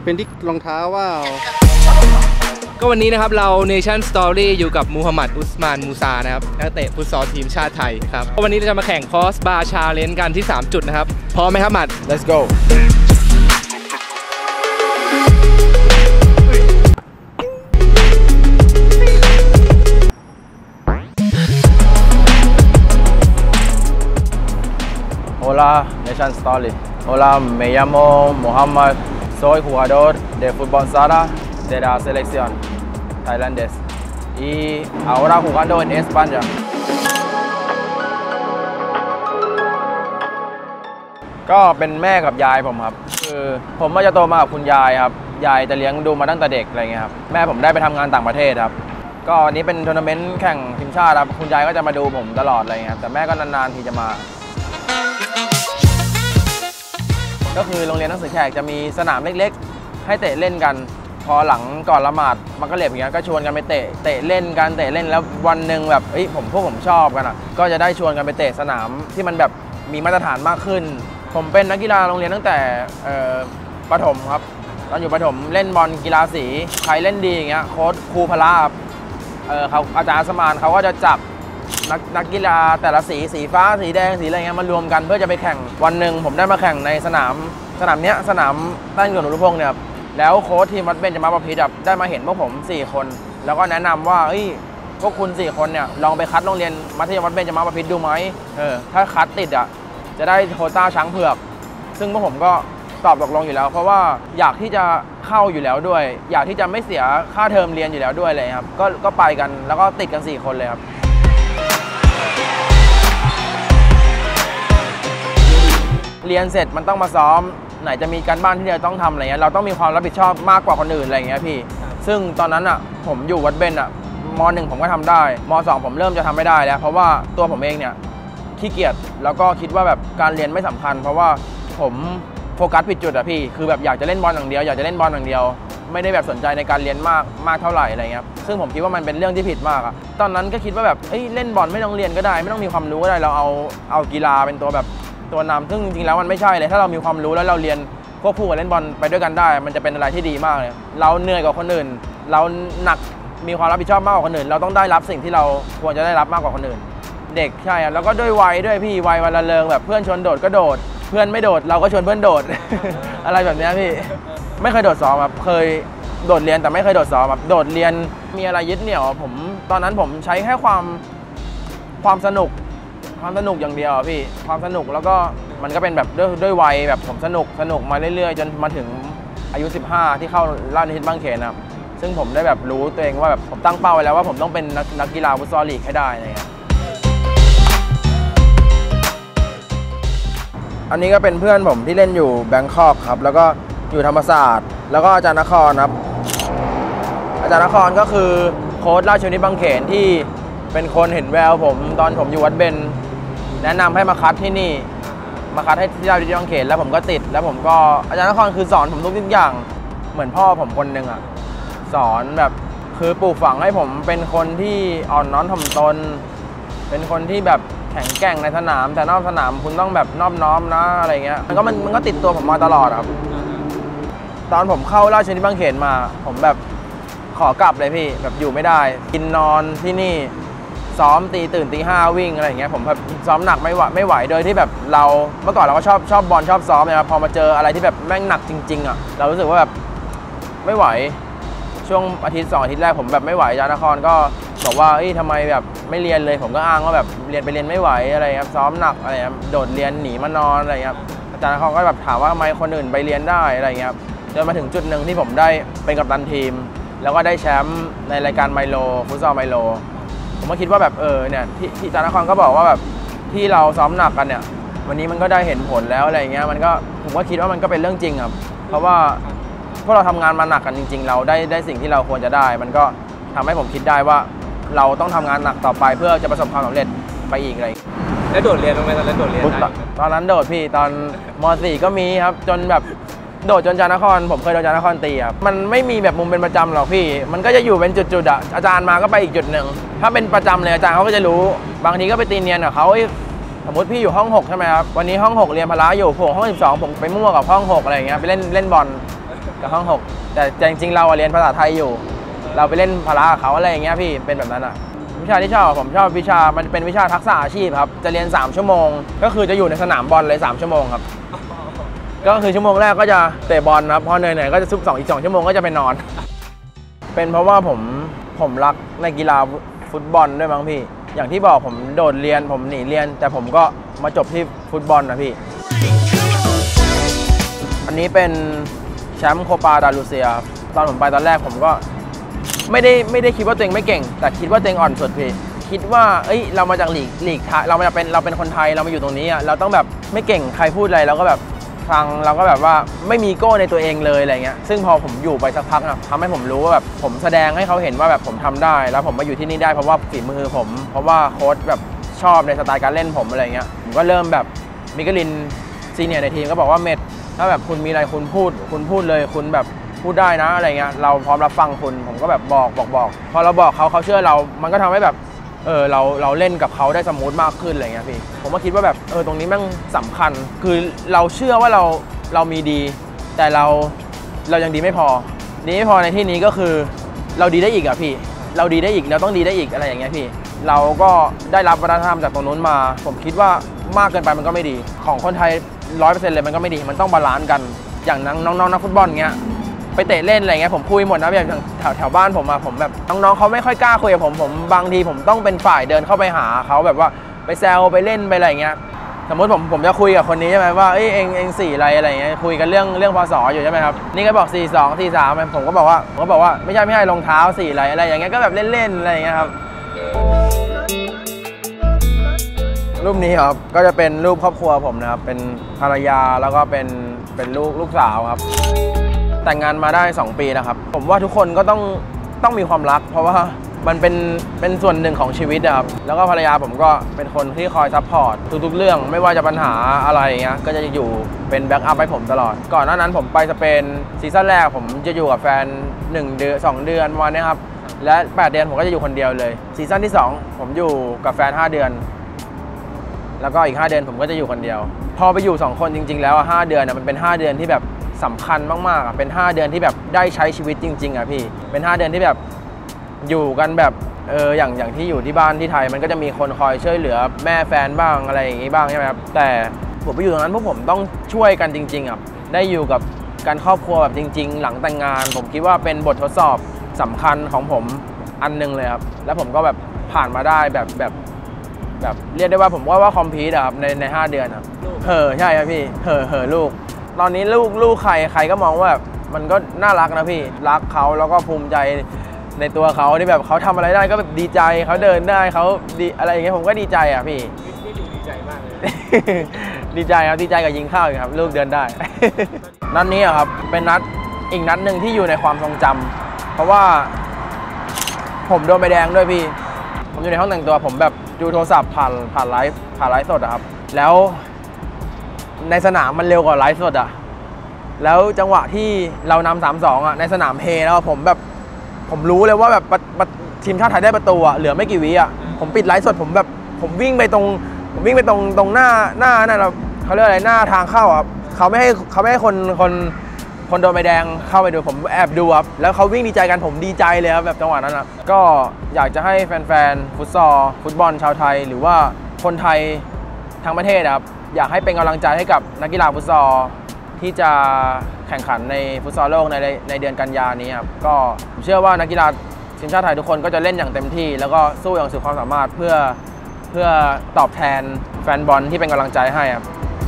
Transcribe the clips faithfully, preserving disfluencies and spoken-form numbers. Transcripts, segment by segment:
เป็นที่รองเท้าว่าก็วันนี้นะครับเรา Nation Story อยู่กับมูฮัมหมัดอุสมานมูซานะครับนักเตะฟุตซอลทีมชาติไทยครับวันนี้เราจะมาแข่งคอสบาร์ชาเลนจ์กันที่สามจุดนะครับพร้อมไหมครับหมัด Let's go Hola Nation Story Hola me llamo Muhammad soy jugador de fútbol sala de la selección tailandesa y ahora jugando en España ก็เป็นแม่กับยายผมครับคือผมก็จะโตมากับคุณยายครับยายจะเลี้ยงดูมาตั้งแต่เด็กอะไรเงี้ยครับแม่ผมได้ไปทำงานต่างประเทศครับก็อันนี้เป็นทัวร์นาเมนต์แข่งทีมชาติครับคุณยายก็จะมาดูผมตลอดอะไรเงี้ยครับแต่แม่ก็นานๆทีจะมาก็คือโรงเรียนหนังสือแขกจะมีสนามเล็กๆให้เตะเล่นกันพอหลังก่อนละหมาดมันก็เรียบอย่างเงี้ยก็ชวนกันไปเตะเตะเล่นกันเตะเล่นแล้ววันหนึ่งแบบเอ้ยผมพวกผมชอบกันอ่ะก็จะได้ชวนกันไปเตะสนามที่มันแบบมีมาตรฐานมากขึ้นผมเป็นนักกีฬาโรงเรียนตั้งแต่ประถมครับตอนอยู่ประถมเล่นบอลกีฬาสีใครเล่นดีอย่างเงี้ยโค้ชครูพละเออเขาอาจารย์สมานเขาก็จะจับนักนักกีฬาแต่ละสีสีฟ้าสีแดงสีอะไรเงี้ยมารวมกันเพื่อจะไปแข่งวันหนึ่งผมได้มาแข่งในสนามสนามเนี้ยสนามใต้เขื่อนอุรุพงษ์เนี่ยแล้วโค้ชทีมวัดเบญจมาบพิตรได้มาเห็นพวกผมสี่คนแล้วก็แนะนำว่าเฮ้ยพวกคุณสี่คนเนี่ยลองไปคัดโรงเรียนมัธยมวัดเบญจมาบพิตรดูไหมเออถ้าคัดติดอ่ะจะได้โควต้าช้างเผือกซึ่งพวกผมก็ตอบตกลงอยู่แล้วเพราะว่าอยากที่จะเข้าอยู่แล้วด้วยอยากที่จะไม่เสียค่าเทอมเรียนอยู่แล้วด้วยเลยครับก็ก็ไปกันแล้วก็ติดกันสี่คนเลยครับเรียนเสร็จมันต้องมาซ้อมไหนจะมีการบ้านที่เราต้องทำอะไรเงี้ยเราต้องมีความรับผิดชอบมากกว่าคนอื่นอะไรเงี้ยพี่ซึ่งตอนนั้นอ่ะผมอยู่วัดเบญอ่ะมหนึ่งผมก็ทำได้มสองผมเริ่มจะทำไม่ได้แล้วเพราะว่าตัวผมเองเนี่ยขี้เกียจแล้วก็คิดว่าแบบการเรียนไม่สำคัญเพราะว่าผมโฟกัสผิดจุดอะพี่คือแบบอยากจะเล่นบอลอย่างเดียวอยากจะเล่นบอลอย่างเดียวไม่ได้แบบสนใจในการเรียนมากมากเท่าไหร่อะไรเงี้ยซึ่งผมคิดว่ามันเป็นเรื่องที่ผิดมากอะตอนนั้นก็คิดว่าแบบเอ้ยเล่นบอลไม่ต้องเรียนก็ได้ไม่ต้องมีความรู้ก็ได้เราเอาเอากีฬาเป็นตัวแบบตัวนำซึ่งจริงๆแล้วมันไม่ใช่เลยถ้าเรามีความรู้แล้วเราเรียนควบคู่กับเล่นบอลไปด้วยกันได้มันจะเป็นอะไรที่ดีมากเลยเราเหนื่อยกว่าคนอื่นเราหนักมีความรับผิดชอบมากกว่าคนอื่นเราต้องได้รับสิ่งที่เราควรจะได้รับมากกว่าคนอื่นเด็กใช่แล้วก็ด้วยวัยด้วยพี่วัยวันละเริงแบบเพื่อนชวนโดดก็โดดเพื่อนไม่โดดเราก็ชวนเพื่อนโดด อะไรแบบนี้พี่ไม่เคยโดดซ้อมครับเคยโดดเรียนแต่ไม่เคยโดดซ้อมแบบโดดเรียนมีอะไรยึดเหนี่ยวผมตอนนั้นผมใช้แค่ความความสนุกความสนุกอย่างเดียวพี่ความสนุกแล้วก็มันก็เป็นแบบด้วยด้วยวัยแบบผมสนุกสนุกมาเรื่อยๆจนมาถึงอายุสิบห้าที่เข้าราชนิตบางเขนครับซึ่งผมได้แบบรู้ตัวเองว่าแบบผมตั้งเป้าไว้แล้วว่าผมต้องเป็นนักนักกีฬาฟุตซอลลีกให้ได้อะไรเงี้ยอันนี้ก็เป็นเพื่อนผมที่เล่นอยู่แบงคอกครับแล้วก็อยู่ธรรมศาสตร์แล้วก็อาจารย์นครครับอาจารย์นครก็คือโค้ชราชนิตบางเขนที่เป็นคนเห็นแววผมตอนผมอยู่วัดเบญแนะนำให้มาคัดที่นี่มาคัดให้ที่ราชนิตบางเขนแล้วผมก็ติดแล้วผมก็อาจารย์นครคือสอนผมทุกอย่างเหมือนพ่อผมคนหนึ่งอ่ะสอนแบบคือปลูกฝังให้ผมเป็นคนที่อ่อนน้อมถ่อมตนเป็นคนที่แบบแข็งแกร่งในสนามแต่นอกสนามคุณต้องแบบนอบน้อมนะอะไรเงี้ยมันก็มันมันก็ติดตัวผมมาตลอดครับตอนผมเข้าราชนิตบางเขนมาผมแบบขอกลับเลยพี่แบบอยู่ไม่ได้กินนอนที่นี่ซ้อมตีตื่นตีห้าวิ่งอะไรอย่างเงี้ยผมแบบซ้อมหนักไม่ไหวไม่ไหวโดยที่แบบเราเมื่อก่อนเราก็ชอบชอบบอลชอบซ้อมนะครับพอมาเจออะไรที่แบบแม่งหนักจริงๆอ่ะเรารู้สึกว่าแบบไม่ไหวช่วงอาทิตย์สองอาทิตย์แรกผมแบบไม่ไหวอาจารย์นครก็บอกว่าเอ้ยทำไมแบบไม่เรียนเลยผมก็อ้างว่าแบบเรียนไปเรียนไม่ไหวอะไรครับซ้อมหนักอะไรครับโดดเรียนหนีมานอนอะไรครับอาจารย์นครก็แบบถามว่าทำไมคนอื่นไปเรียนได้อะไรเงี้ยครับจนมาถึงจุดหนึ่งที่ผมได้เป็นกัปตันทีมแล้วก็ได้แชมป์ในรายการไมโลฟุตซอลไมโลผมก็คิดว่าแบบเออเนี่ยที่อาจารย์นครก็บอกว่าแบบที่เราซ้อมหนักกันเนี่ยวันนี้มันก็ได้เห็นผลแล้วอะไรเงี้ยมันก็ผมก็คิดว่ามันก็เป็นเรื่องจริงครับเพราะว่าพวกเราทำงานมาหนักกันจริงๆเราได้ได้สิ่งที่เราควรจะได้มันก็ทำให้ผมคิดได้ว่าเราต้องทำงานหนักต่อไปเพื่อจะประสบความสำเร็จไปอีกอะไรแล้วโดดเรียนตรงไหนตอนเล่นโดดเรียนตอนนั้นโดดพี่ตอนม.สี่ก็มีครับจนแบบโดดจนอาจารย์นครผมเคยโดนอาจารย์นครตีครับมันไม่มีแบบมุมเป็นประจำหรอกพี่มันก็จะอยู่เป็นจุดๆอ่ะอาจารย์มาก็ไปอีกจุดหนึ่งถ้าเป็นประจำเลยอาจารย์เขาก็จะรู้บางทีก็ไปตีเนียนกับเขาสมมติพี่อยู่ห้องหกใช่ไหมครับวันนี้ห้องหกเรียนพละอยู่ผมห้องสิบสองผมไปมั่วกับห้องหกอะไรอย่างเงี้ยไปเล่นเล่นบอลกับห้องหกแต่จริงๆเราเรียนภาษาไทยอยู่เราไปเล่นพละกับเขาอะไรอย่างเงี้ยพี่เป็นแบบนั้นอ่ะวิชาที่ชอบผมชอบวิชามันเป็นวิชาทักษะอาชีพครับจะเรียนสามชั่วโมงก็คือจะอยู่ในสนามบอลเลยสามชั่วโมงครับก็คือชั่วโมงแรกก็จะเตะบอลครับพอเหนื่อยๆก็จะซุบสองอีกสองชั่วโมงก็จะไปนอนเป็นเพราะว่าผมผมรักในกีฬาฟุตบอลด้วยมั้งพี่อย่างที่บอกผมโดดเรียนผมหนีเรียนแต่ผมก็มาจบที่ฟุตบอลนะพี่อันนี้เป็นแชมป์โคปาดาลูเซียตอนผมไปตอนแรกผมก็ไม่ได้ไม่ได้คิดว่าตัวเองไม่เก่งแต่คิดว่าตัวเองอ่อนสุดพี่คิดว่าเอ้ยเรามาจากลีกลีกเรามาเป็นเราเป็นคนไทยเรามาอยู่ตรงนี้อ่ะเราต้องแบบไม่เก่งใครพูดอะไรเราก็แบบฟังเราก็แบบว่าไม่มีโก้ในตัวเองเลยอะไรเงี้ยซึ่งพอผมอยู่ไปสักพักนะทำให้ผมรู้ว่าแบบผมแสดงให้เขาเห็นว่าแบบผมทำได้แล้วผมมาอยู่ที่นี่ได้เพราะว่าฝีมือผมเพราะว่าโค้ชแบบชอบในสไตล์การเล่นผมอะไรเงี้ยผมก็เริ่มแบบมิกลินซีเนียร์ในทีมก็บอกว่าเมทถ้าแบบคุณมีอะไรคุณพูดคุณพูดเลยคุณแบบพูดได้นะอะไรเงี้ยเราพร้อมรับฟังคุณผมก็แบบบอกบอกบอกพอเราบอกเขาเขาเชื่อเรามันก็ทำให้แบบเออเราเราเล่นกับเขาได้สมูทมากขึ้นอะไรเงี้ยพี่ผมก็คิดว่าแบบเออตรงนี้แม่งสำคัญคือเราเชื่อว่าเราเรามีดีแต่เราเรายังดีไม่พอดีไม่พอในที่นี้ก็คือเราดีได้อีกอะพี่เราดีได้อีกเราต้องดีได้อีกอะไรอย่างเงี้ยพี่เราก็ได้รับวัฒนธรรมจากตรงนู้นมาผมคิดว่ามากเกินไปมันก็ไม่ดีของคนไทยร้อยเปอร์เซ็นต์เลยมันก็ไม่ดีมันต้องบาลานซ์กันอย่างน้องๆนักฟุตบอลเงี้ยไปเตะเล่นอะไรเงี้ยผมคุยหมดนะแบบแถวแถวบ้านผมอะผมแบบน้องๆเขาไม่ค่อยกล้าคุยกับผมผมบางทีผมต้องเป็นฝ่ายเดินเข้าไปหาเขาแบบว่าไปแซวไปเล่นไปอะไรเงี้ยสมมติผมผมจะคุยกับคนนี้ใช่ไหมว่าเอ้ยเองเองสี่อะไรอะไรเงี้ยคุยกันเรื่องเรื่องพศอยู่ใช่ไหมครับนี่ก็บอกสี่สองสี่สามผมก็บอกว่าผมก็บอกว่าไม่ใช่ไม่ใช่รองเท้าสี่อะไรอะไรอย่างเงี้ยก็แบบเล่นๆอะไรอย่างเงี้ยครับรูปนี้ครับก็จะเป็นรูปครอบครัวผมนะครับเป็นภรรยาแล้วก็เป็นเป็นลูกลูกสาวครับแต่งงานมาได้สองปีนะครับผมว่าทุกคนก็ต้องต้องมีความรักเพราะว่ามันเป็นเป็นส่วนหนึ่งของชีวิตครับแล้วก็ภรรยาผมก็เป็นคนที่คอยซัพพอร์ตทุกๆเรื่องไม่ว่าจะปัญหาอะไรเงี้ยก็จะอยู่เป็นแบ็กอัพให้ผมตลอดก่อนหน้านั้นผมไปสเปนซีซั่นแรกผมจะอยู่กับแฟนหนึ่งเดือนสองเดือนวันนี้ครับและแปดเดือนผมก็จะอยู่คนเดียวเลยซีซั่นที่สองผมอยู่กับแฟนห้าเดือนแล้วก็อีกห้าเดือนผมก็จะอยู่คนเดียวพอไปอยู่สองคนจริงๆแล้วห้าเดือนมันเป็นห้าเดือนที่แบบสำคัญมากๆเป็นห้าเดือนที่แบบได้ใช้ชีวิตจริงๆอ่ะพี่เป็นห้าเดือนที่แบบอยู่กันแบบเอออย่างอย่างที่อยู่ที่บ้านที่ไทยมันก็จะมีคนคอยช่วยเหลือแม่แฟนบ้างอะไรอย่างงี้บ้างใช่ไหมครับแต่ผมไปอยู่ตรงนั้นพวกผมต้องช่วยกันจริงๆอ่ะได้อยู่กับการครอบครัวแบบจริงๆหลังแต่งงานผมคิดว่าเป็นบททดสอบสำคัญของผมอันนึงเลยครับแล้วผมก็แบบผ่านมาได้แบบแบบแบบเรียกได้ว่าผมว่าว่าคอมพลีทครับในในห้าเดือนครับเห่อใช่ครับพี่เห่อเห่อลูกตอนนี้ลูกลูกใครใครก็มองว่ามันก็น่ารักนะพี่รักเขาแล้วก็ภูมิใจในตัวเขาที่แบบเขาทำอะไรได้ก็แบบดีใจเขาเดินได้เขาดีอะไรอย่างเงี้ยผมก็ดีใจอ่ะพี่นี่ดูดีใจมากเลย ดีใจครับดีใจกับยิงเข้าครับลูกเดินได้ นัดนี้ครับเป็นนัดอีกนัดหนึ่งที่อยู่ในความทรงจำเพราะว่าผมโดนใบแดงด้วยพี่ผมอยู่ในห้องแต่งตัวผมแบบดูโทรศัพท์ผ่านผ่านไลฟ์ผ่านไลฟ์สดอะครับแล้วในสนามมันเร็วกว่าไลฟ์สดอะแล้วจังหวะที่เรานำสามสองอะในสนามเฮแล้วผมแบบผมรู้เลยว่าแบบทีมชาติไทยได้ประตูอะเหลือไม่กี่วิอะผมปิดไลฟ์สดผมแบบผมวิ่งไปตรงผมวิ่งไปตรงตรงหน้าหน้านั่นเราเขาเรียกอะไรหน้าทางเข้าครับเขาไม่ให้เขาไม่ให้คนคนคนโดนใบแดงเข้าไปดูผมแอบดูครับแล้วเขาวิ่งดีใจกันผมดีใจเลยครับแบบจังหวะนั้นนะก็อยากจะให้แฟนๆฟุตซอลฟุตบอลชาวไทยหรือว่าคนไทยทั้งประเทศครับอยากให้เป็นกำลังใจให้กับนักกีฬาฟุตซอลที่จะแข่งขันในฟุตซอลโลกในในเดือนกันยายนนี้ครับก็ผมเชื่อว่านักกีฬาทีมชาติไทยทุกคนก็จะเล่นอย่างเต็มที่แล้วก็สู้อย่างสุดความสามารถเพื่อเพื่อตอบแทนแฟนบอลที่เป็นกำลังใจให้ครับ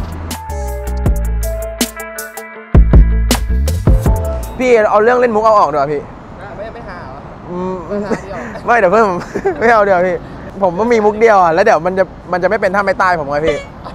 พี่เอาเรื่องเล่นมุกเอาออกเดี๋ยวพี่ไม่ไม่หาเหรอไม่เดี๋ยวเพิ่มไม่เอาเดี๋ยวพี่ผมก็มีมุกเดียวอ่ะแล้วเดี๋ยวมันจะมันจะไม่เป็นท่าไม่ตายผมไงพี่